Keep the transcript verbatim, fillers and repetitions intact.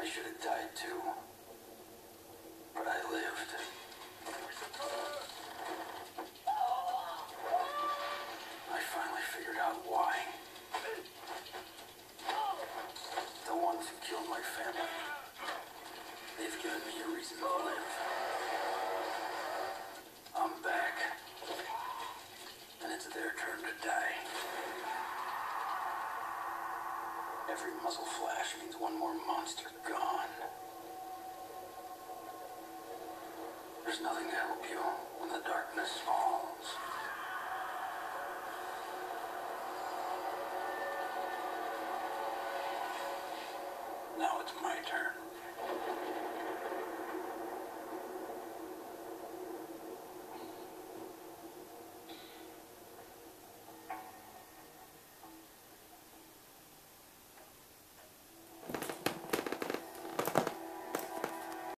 should have died too. But I lived. I finally figured out why. The ones who killed my family, they've given me a reason to live. I'm back. And it's their turn to die. Every muzzle flash means one more monster gone. There's nothing to help you when the darkness falls. Now it's my turn.